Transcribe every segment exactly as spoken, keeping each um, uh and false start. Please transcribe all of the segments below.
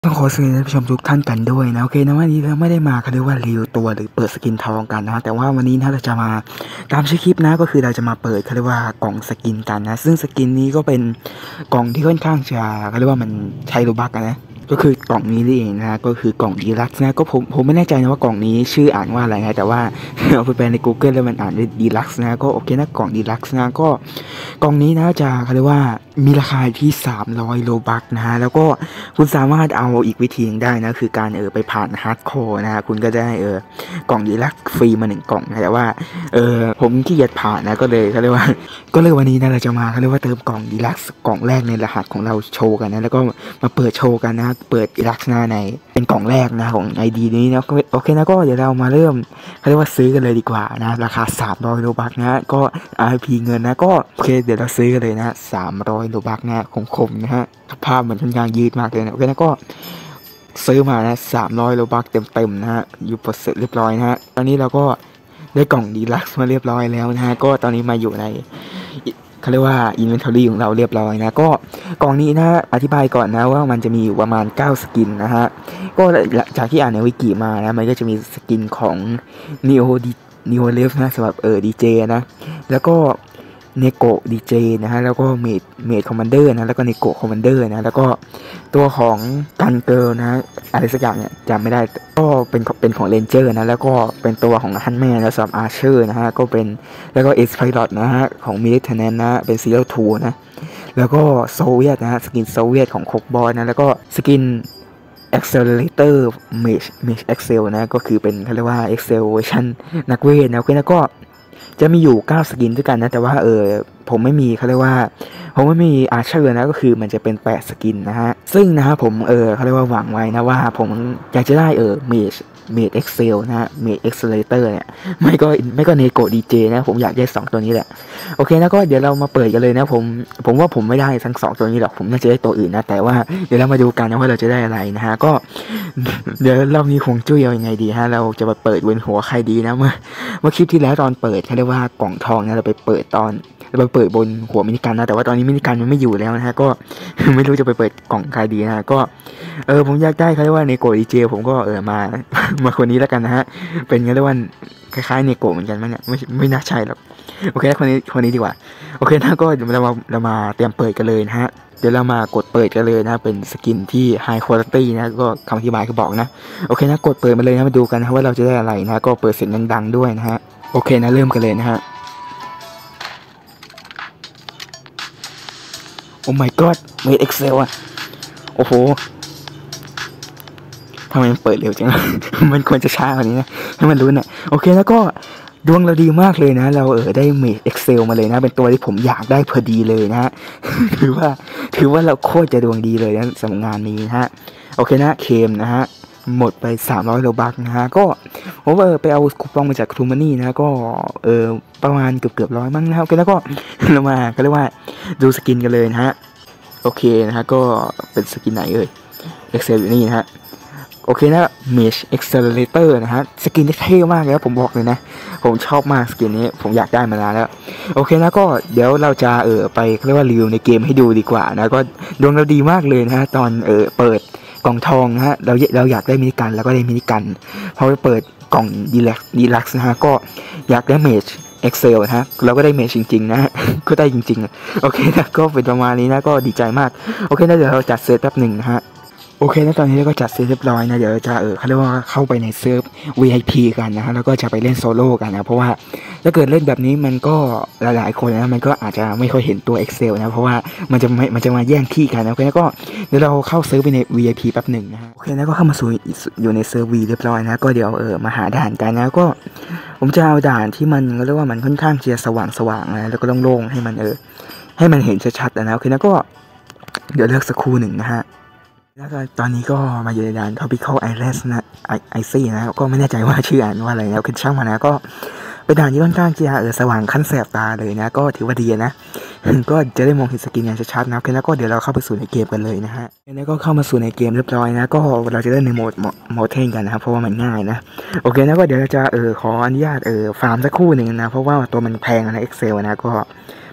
ต้องขอสวัสดีท่านผู้ชมทุกท่านกันด้วยนะโอเคนะวันนี้เราไม่ได้มาเขาเรียกว่ารีวิวตัวหรือเปิดสกินทองกันนะแต่ว่าวันนี้นะเราจะมาตามชื่อคลิปนะก็คือเราจะมาเปิดเขาเรียกว่ากล่องสกินกันนะซึ่งสกินนี้ก็เป็นกล่องที่ค่อนข้างจะเขาเรียกว่ามันใช้โลบัคนะก็คือกล่องนี้นี่เองนะก็คือกล่องดีลักซ์นะก็ผมผมไม่แน่ใจนะว่ากล่องนี้ชื่ออ่านว่าอะไรนะแต่ว่าเอาไปแปลใน Google แล้วมันอ่านว่าดีลักซ์นะก็โอเคนะกล่องดีลักซ์นะก็กล่องนี้นะจะเขาเรียกว่ามีราคาที่สามร้อยโลบัคนะฮะแล้วก็คุณสามารถเอาอีกวิธีได้นะคือการเออไปผ่านฮาร์ดคอร์นะฮะคุณก็ได้เออกล่องดีลักซ์ฟรีมาหนึ่งกล่องนะแต่ว่าเออผมขี้เกียจผ่านนะก็เลยเขาเรียกว่าก็เลยวันนี้นะเราจะมาเขาเรียกว่าเติมกล่องดีลักซ์กล่องแรกในรหัสของเราโชว์กันนะแล้วก็มาเปิดโชว์กันนะเปิดดีลักซ์หน้าในเป็นกล่องแรกนะของ ไอ ดี นี้นะโอเคนะก็เดี๋ยวเรามาเริ่มเขาเรียกว่าซื้อกันเลยดีกว่านะราคาสามร้อยโลบัคนะก็ อาร์ พี เงินนะก็โอเคเดี๋ยวเราซื้อกันเลยนะสามร้อยโลบัคนะคมๆนะฮะภาพเหมือนค่อนข้างยืดมากเลยนะโอเคนะก็ซื้อมานะสามร้อยโลบัคเต็มๆนะฮะอยู่เสร็จเรียบร้อยนะฮะตอนนี้เราก็ได้กล่องดีลักซ์มาเรียบร้อยแล้วนะฮะก็ตอนนี้มาอยู่ในเขาเรียกว่า inventory ของเราเรียบร้อยนะก็กล่องนี้นะอธิบายก่อนนะว่ามันจะมีอยู่ประมาณเก้าสกินนะฮะก็จากที่อ่านในวิกิมานะมันก็จะมีสกินของ Neo Neo Left นะสำหรับเออดีเจนะแล้วก็เนโกะดีเจนะฮะแล้วก็เมดเมดคอมมานเดอร์นะแล้วก็เนโกะคอมมานเดอร์นะแล้วก็ตัวของกันเกิลนะอะไรสักอย่างเนี่ยจำไม่ได้ก็เป็นเป็นของเรนเจอร์นะแล้วก็เป็นตัวของฮันแมนนะสำหรับอาร์เชอร์นะฮะก็เป็นแล้วก็เอสไพลอตนะฮะของมิลิเทนแนนนะเป็นซีเรียลทูนะแล้วก็โซเวียตนะฮะสกินโซเวียตของโคกบอลนะแล้วก็สกิน Accelerator Mage Mage Excel นะก็คือเป็นเขาเรียกว่า Excel เวอร์ชันนักเวทนะโอเคแล้วก็จะมีอยู่เก้าสกินด้วยกันนะแต่ว่าเออผมไม่มีเขาเรียกว่าผมไม่มีอาร์เชอร์นะก็คือมันจะเป็นแปดสกินนะฮะซึ่งนะฮะผมเออเขาเรียกว่าหวังไว้นะว่าผมอยากจะได้เออ Mage Mage Excel นะฮะ Mage Accelerator เนี่ยไม่ก็ไม่ก็เนโกดีเจนะผมอยากได้สองตัวนี้แหละโอเคนะก็เดี๋ยวเรามาเปิดกันเลยนะผมผมว่าผมไม่ได้ทั้งสองตัวนี้หรอกผมน่าจะได้ตัวอื่นนะแต่ว่าเดี๋ยวเรามาดูกันนะว่าเราจะได้อะไรนะฮะก็เดี๋ยวรอบนี้คงจุ้ยเอายังไงดีฮะเราจะมาเปิดบนหัวใครดีนะเมื่อเมื่อคลิปที่แล้วตอนเปิดเขาเรียกว่ากล่องทองนะเราไปเปิดตอนเราไปเปิดบนหัวมินิกันนะแต่ว่าตอนนี้มินิกันมันไม่อยู่แล้วนะฮะก็ไม่รู้จะไปเปิดกล่องใครดีนะก็เออผมอยากได้เขาเรียกว่าเนโกดีเจผมก็เออมามาคนนี้แล้วกันนะฮะเป็นเขาเรียกว่าคล้ายๆเนโกเหมือนกันมั้งเนี่ยไม่ไม่น่าใช่หรอกโอเคคนนี้คนนี้ดีกว่าโอเคนะก็เดี๋ยวเรามาเรามาเตรียมเปิดกันเลยนะฮะเดี๋ยวเรามากดเปิดกันเลยนะเป็นสกินที่ High Quality นะก็คำอธิบายก็บอกนะโอเคนะกดเปิดมาเลยนะมาดูกันนะว่าเราจะได้อะไรนะก็เปิดเสียงดังๆด้วยนะฮะโอเคนะเริ่มกันเลยนะฮะโอ้ my god เมด Excel อ่ะโอ้โหทำไมมันเปิดเร็วจัง มันควรจะช้ากว่านี้นะให้มันรู้นะโอเคแล้วก็ดวงเราดีมากเลยนะเราเออได้เมด Excel มาเลยนะเป็นตัวที่ผมอยากได้พอดีเลยนะ ถือว่าถือว่าเราโคตรจะดวงดีเลยนะสำหรับงานนี้นะฮะโอเคนะเคมนะฮะหมดไปสามร้อยโลบัคนะฮะก็ผมเออไปเอาคูปองมาจากทูมานี่นะก็เออประมาณเกือบเกือบร้อยมั้งนะโอเคแล้วก็เรามาก็เรียกว่าดูสกินกันเลยนะฮะโอเคนะฮะก็เป็นสกินไหนเอ่ย Excel อยู่นี่นะฮะโอเคนะ Mage Accelerator นะฮะสกินที่เท่มากเลยนะผมบอกเลยนะผมชอบมากสกินนี้ผมอยากได้มานานแล้วโอเคนะก็เดี๋ยวเราจะเออไปเรียกว่ารีวิวในเกมให้ดูดีกว่านะก็ดวงเราดีมากเลยนะฮะตอนเออเปิดกล่องทองนะฮะเราเราอยากได้มินิกันแล้วก็ได้มินิกันพอไปเปิดกล่องดีลักดีลักซ์นะฮะก็อยากได้ Mage Excel นะฮะเราก็ได้ Mage จริงๆนะฮะก็ได้จริงๆโอเคนะก็เป็นประมาณนี้นะก็ดีใจมากโอเคนะเดี๋ยวเราจัดเซตแป๊บหนึ่งนะฮะโอเคแล้วตอนนี้เราก็จัดเซตเรียบร้อยนะเดี๋ยวจะเออเขาเรียกว่าเข้าไปในเซิร์ฟ วี ไอ พี กันนะฮะแล้วก็จะไปเล่นโซโล่กันนะเพราะว่าถ้าเกิดเล่นแบบนี้มันก็หลายๆคนนะมันก็อาจจะไม่ค่อยเห็นตัว Excel นะเพราะว่ามันจะไม่มันจะมาแย่งที่กันนะโอเคแล้วก็เดี๋ยวเราเข้าเซิร์ฟไปใน วี ไอ พี แป๊บหนึ่งนะฮะโอเคแล้วก็เข้ามาสู่อยู่ในเซิร์ฟ V เรียบร้อยนะก็เดี๋ยวเออมาหาด่านกันนะก็ผมจะเอาด่านที่มันเรียกว่ามันค่อนข้างจะสว่างๆนะแล้วก็โล่งๆให้มันเออให้มันเห็นชัดๆนะโอเคแล้วก็เดี๋ยวเลือกสักครู่หนึ่งนะฮะแล้วก็ตอนนี้ก็มาอยู่ในด่าน Tropical Islands นะไอซี่นะก็ไม่แน่ใจว่าชื่ออ่านว่าอะไรนะคือช่างมันนะก็เป็นด่านที่ค่อนข้างจะเออสว่างขั้นแสบตาเลยนะก็ถือว่าดีนะก็จะได้มองเห็นสกินอย่างชัดๆนะแล้วก็เดี๋ยวเราเข้าไปสู่ในเกมกันเลยนะฮะแล้วก็เข้ามาสู่ในเกมเรียบร้อยนะก็เราจะได้ในโหมดโหมดเท่งกันนะครับเพราะว่ามันง่ายนะโอเคนะก็เดี๋ยวเราจะเออขออนุญาตเออฟาร์มสักครู่หนึ่งนะเพราะว่าตัวมันแพงนะ Excel นะก็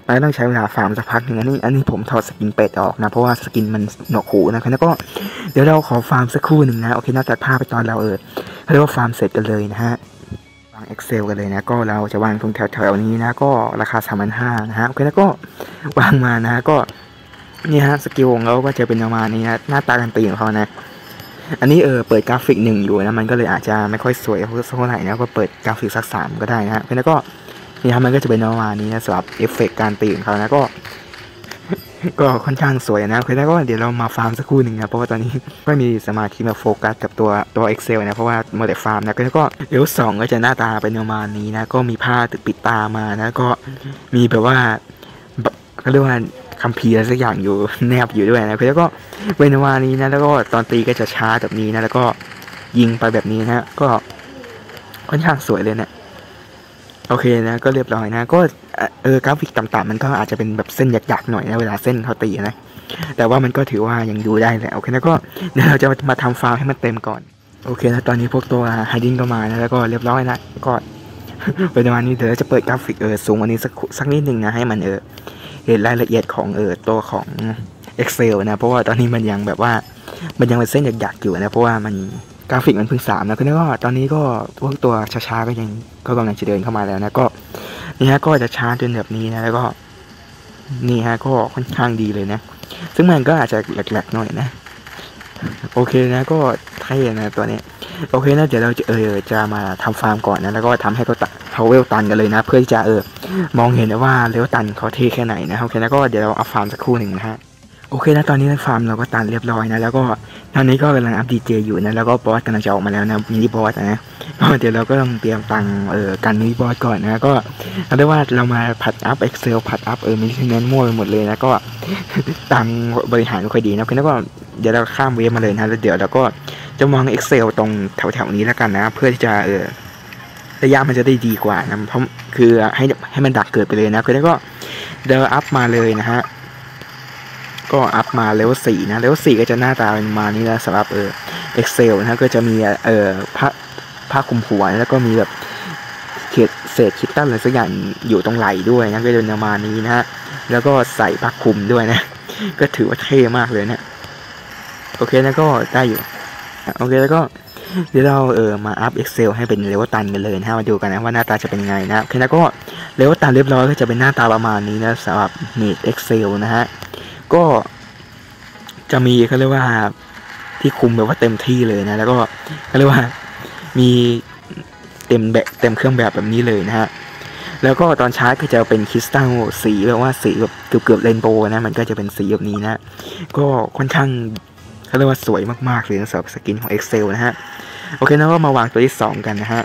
มันต้องใช้เวลาฟาร์มสักพักหนึ่งอันนี้อันนี้ผมถอดสกินเป็ดออกนะเพราะว่าสกินมันหนวกหูนะครับแล้วก็เดี๋ยวเราขอฟาร์มสักครู่หนึ่งนะโอเคน่าตัดภาพไปตอนเราเออเขาเรียกว่าฟาร์มเสร็จกันเลยนะฮะวาง Excel กันเลยนะก็เราจะวางตรงแถวๆนี้นะก็ราคา สามพันห้าร้อย นะฮะโอเคแล้วก็วางมานะก็นี่ฮะสกิลของเราก็จะเป็นประมาณนี้นะหน้าตาการตีของเขานะอันนี้เออเปิดกราฟิกหนึ่งอยู่นะมันก็เลยอาจจะไม่ค่อยสวยเท่าไหร่นะก็เปิดกราฟิกสักสามก็ได้นะฮะแล้วก็นี่ครับมันก็จะเป็นประมาณนี้นะสำหรับเอฟเฟกต์การตีของเขานะก็ก็ค่อนข้างสวยนะแล้วก็เดี๋ยวเรามาฟาร์มสักครู่หนึ่งนะเพราะว่าตอนนี้ไม่มีสมาธิมาโฟกัสกับตัวตัว Excel นะเพราะว่าโมเดลฟาร์มนะแล้วก็เลเวลสองก็จะหน้าตาเป็นประมาณนี้นะก็มีผ้าปิดตามานะก็มีแบบว่าเขาเรียกว่าคัมภีร์อะไรสักอย่างอยู่แนบอยู่ด้วยนะแล้วก็เวนวานี้นะแล้วก็ตอนตีก็จะช้าแบบนี้นะแล้วก็ยิงไปแบบนี้นะก็ค่อนข้างสวยเลยนะโอเคนะก็เรียบร้อยนะก็เออกราฟิกต่ำๆมันก็อาจจะเป็นแบบเส้นหยักๆหน่อยนะเวลาเส้นเขาตีนะแต่ว่ามันก็ถือว่ายังดูได้แหละโอเคนะก็เดี๋ยวเราจะมาทำฟาร์มให้มันเต็มก่อนโอเคนะตอนนี้พวกตัวไฮดิ้งก็มานะแล้วก็เรียบร้อยนะก็เป็นประมาณนี้เดี๋ยวจะเปิดกราฟิกเออสูงกว่านี้สักสักนิดนึงนะให้มันเออเห็นรายละเอียดของเออตัวของ Excel นะเพราะว่าตอนนี้มันยังแบบว่ามันยังเป็นเส้นหยักๆอยู่นะเพราะว่ามันกราฟิกมันเพิ่งสามนะคือก็ตอนนี้ก็พวกตัวช้าๆก็ยังก็กำลังจะเดินเข้ามาแล้วนะก็นี่ฮะก็จะช้าจนแบบนี้นะแล้วก็นี่ฮะก็ค่อนข้างดีเลยนะซึ่งมันก็อาจจะแหลกๆหน่อยนะโอเคนะก็เท่นะตัวนี้โอเคนะเดี๋ยวเราจะเออจะมาทำฟาร์มก่อนนะแล้วก็ทำให้เขาตัดเขาเวลตันกันเลยนะเพื่อที่จะเออมองเห็นว่าเลเวลตันเขาเท่แค่ไหนนะโอเคนะก็เดี๋ยวเราเอาฟาร์มสักครู่หนึ่งนะฮะโอเคนะตอนนี้ฟาร์มเราก็ตันเรียบร้อยนะแล้วก็ตอนนี้ก็กำลังอัพดีเจอยู่นะแล้วก็บอสกำลังจะออกมาแล้วนะมินิบอสนะก็เดี๋ยวเราก็ต้องเตรียมตังเอ่อกันมินิบอสก่อนนะก็เอาได้ว่าเรามาผัดอัพ Excel ผัดอัพเออมินิเนนมั่วไปหมดเลยนะก็ตังบริหารไม่ค่อยดีนะแล้วก็เดี๋ยวเราข้ามเวฟมาเลยนะแล้วเดี๋ยวเราก็จะมอง Excel ตรงแถวๆนี้แล้วกันนะเพื่อที่จะเออระยะมันจะได้ดีกว่านะเพราะคือให้ให้มันดักเกิดไปเลยนะแล้วก็เดี๋ยวอัพมาเลยนะฮะก็อัพมาเลเวลสี่นะเลเวลสี่ก็จะหน้าตาเป็นมานี้นะสำหรับเออ Excel นะก็จะมีเออผ้าผ้าคลุมหัวแล้วก็มีแบบเศษเศษคิตตันอะไรสักอย่างอยู่ตรงไหล่ด้วยนะก็จะเป็นประมาณนี้นะฮะแล้วก็ใส่ผ้าคลุมด้วยนะก็ถือว่าเท่มากเลยนะโอเคนะก็ได้อยู่โอเคแล้วก็เดี๋ยวเราเออมาอัพ Excel ให้เป็นเลเวลตันกันเลยนะมาดูกันนะว่าหน้าตาจะเป็นไงนะโอเคแล้วก็เลเวลตันเรียบร้อยก็จะเป็นหน้าตาประมาณนี้นะสำหรับเมด Excel นะฮะก็จะมีเขาเรียกว่าที่คุมแบบว่าเต็มที่เลยนะแล้วก็เขาเรียกว่ามีเต็มแบบเต็มเครื่องแบบแบบนี้เลยนะฮะแล้วก็ตอนชาร์จก็จะเป็นคริสตัลสีแบบว่าสีแบบเกือบเกือบเรนโบว์นะมันก็จะเป็นสีแบบนี้นะก็ค่อนข้างเขาเรียกว่าสวยมากๆเลยสำหรับสกินของ Excel นะฮะโอเคนะก็มาวางตัวที่สองกันนะฮะ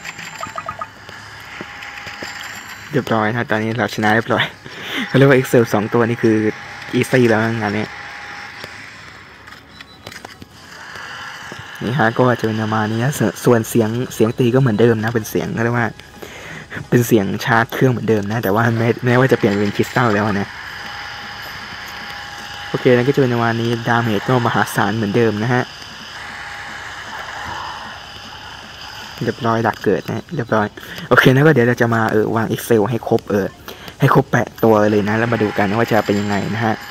เรียบร้อยนะตอนนี้เราชนะเรียบร้อยเขาเรียกว่า Excel สองตัวนี้คืออีซี่แล้วงานนี้นี่ฮะก็จะเป็นประมาณนี้นะส่วนเสียงเสียงตีก็เหมือนเดิมนะเป็นเสียงเขาเรียกว่าเป็นเสียงชาร์จเครื่องเหมือนเดิมนะแต่ว่าแม้แม้ว่าจะเปลี่ยนเป็นคริสตัลแล้วนะโอเคแล้วก็จะเป็นประมาณนี้ดาเมจก็มหาศาลเหมือนเดิมนะฮะเรียบร้อยดักเกิดนะเรียบร้อยโอเคนะก็เดี๋ยวเราจะมาเออวาง Excel ให้ครบเออให้ครบแปดตัวเลยนะแล้วมาดูกันว่าจะเป็นยังไงนะฮะ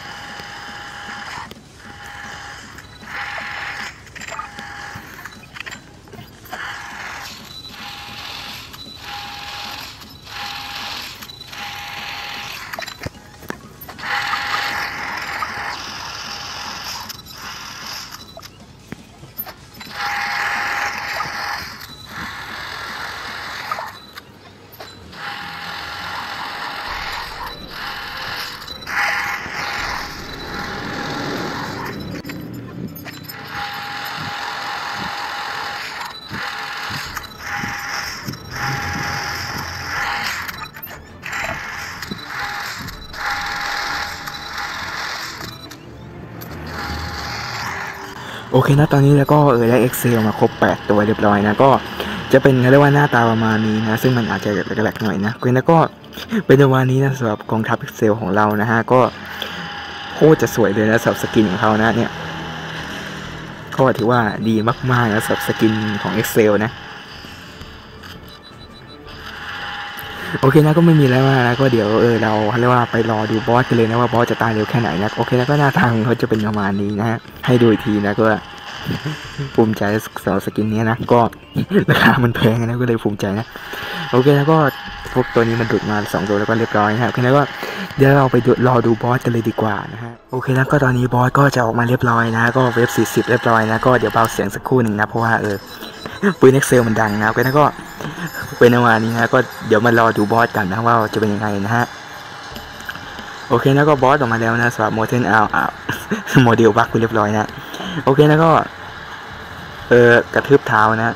โอเคนะตอนนี้แล้วก็เออได้ Excel มาครบแปดตัวเรียบร้อยนะก็จะเป็นเรียกว่าหน้าตาประมาณนี้นะซึ่งมันอาจจะแหลกๆหน่อยนะแล้วก็เป็นประมาณนี้นะสำหรับกองทัพ Excel ของเรานะฮะก็โคตรจะสวยเลยนะสำหรับสกินของเขานะเนี่ยก็ถือว่าดีมากๆนะสำหรับสกินของ Excel นะโอเคนะก็ไม่มีแล้วนะก็เดี๋ยวเออเราเรียกว่าไปรอดูบอสกันเลยนะว่าบอสจะตายเร็วแค่ไหนนะโอเคแล้วก็หน้าทางเขาจะเป็นประมาณนี้นะฮะให้ดูอีกทีนะก็ภูมิใจสำหรับสกินนี้นะก็ราคามันแพงนะก็เลยภูมิใจนะโอเคแล้วก็พวกตัวนี้มันดุดมาสองตัวแล้วก็เรียบร้อยนะครับโอเคแล้วก็เดี๋ยวเราไปรอดูบอสกันเลยดีกว่านะฮะโอเคแล้วก็ตอนนี้บอสก็จะออกมาเรียบร้อยนะก็เวฟสี่สิบเรียบร้อยนะก็เดี๋ยวเบาเสียงสักครู่หนึ่งนะเพราะว่าเออปืน Excel มันดังนะโอเคแล้วก็เป็นในวันนี้นะก็เดี๋ยวมารอดูบอสกันนะว่าจะเป็นยังไงนะฮะโอเคแล้วก็บอสออกมาแล้วนะสำหรับโมเทนเอาเอาโมเดลบักไปเรียบร้อยนะโอเคแล้วก็เออกระทืบเท้านะ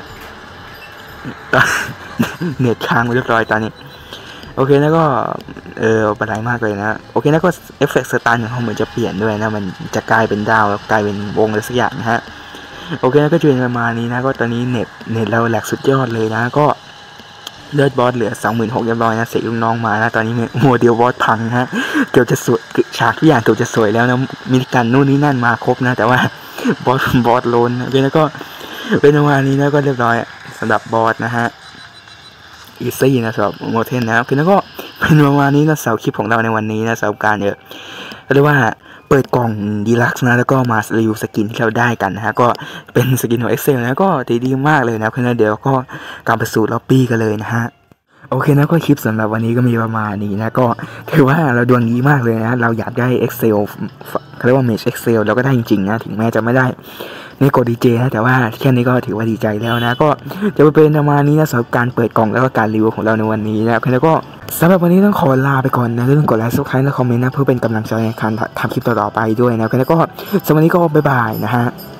เน็ตค้างไปเรียบร้อยตอนนี้โอเคแล้วก็เออบันไดมากเลยนะโอเคแล้วก็เอฟเฟกต์สตาร์ของเขาเหมือนจะเปลี่ยนด้วยนะมันจะกลายเป็นดาวแล้วกลายเป็นวงอะไรสักอย่างนะฮะโอเคแล้วก็จะเป็นประมาณนี้นะก็ตอนนี้เน็ตเน็ตเราแหลกสุดยอดเลยนะก็เลือดบอสเหลือ สองหมื่นหกพัน เรียบร้อยนะเสกลูกน้องมานะตอนนี้โมเดลบอสพังฮะเกือบจะสวยฉากทุกอย่างเกือบจะสวยแล้วนะมีกันนู่นนี่นั่นมาครบนะแต่ว่าบอสบอสโลนโอเคแล้วก็เป็นประมาณนี้นะก็เรียบร้อยสำหรับบอสนะฮะอีซี่นะสำหรับโมเทนนะโอเคแล้วก็เป็นประมาณนี้นะสาวคลิปของเราในวันนี้นะสาวการเออเรียกว่าเปิดกล่องดีลักซ์นะแล้วก็มารีวิวสกินที่เราได้กันนะฮะก็เป็นสกินของ Excel นะก็ดีดีมากเลยนะเพราะฉะนั้นเดี๋ยวก็กลับไปสู่ล็อบบี้กันเลยนะฮะโอเคนะก็คลิปสำหรับวันนี้ก็มีประมาณนี้นะก็ถือว่าเราดวงดีมากเลยนะเราอยากได้ Excel เขาเรียกว่า Mage Excel เราก็ได้จริงๆนะถึงแม้จะไม่ได้ในกดดีเจนะแต่ว่าแค่นี้ก็ถือว่าดีใจแล้วนะก็จะเป็นประมาณนี้นะสำหรับการเปิดกล่องแล้วก็การรีวิวของเราในวันนี้นะแล้วก็สำหรับวันนี้ต้องขอลาไปก่อนนะอย่าลืมกดไลค์ซับสไครต์และคอมเมนต์นะเพื่อเป็นกำลังใจในการทำคลิปต่อๆไปด้วยนะแล้วก็สำหรับวันนี้ก็บ๊ายบายนะฮะ